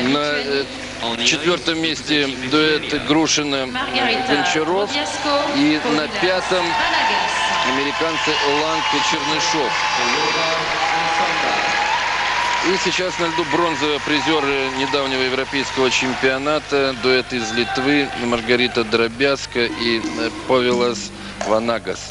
На четвертом месте дуэт Грушина-Гончаров. И на пятом американцы Ланг и Чернышов. И сейчас на льду бронзовые призеры недавнего европейского чемпионата. Дуэт из Литвы Маргарита Дробязка и Павелас Ванагас.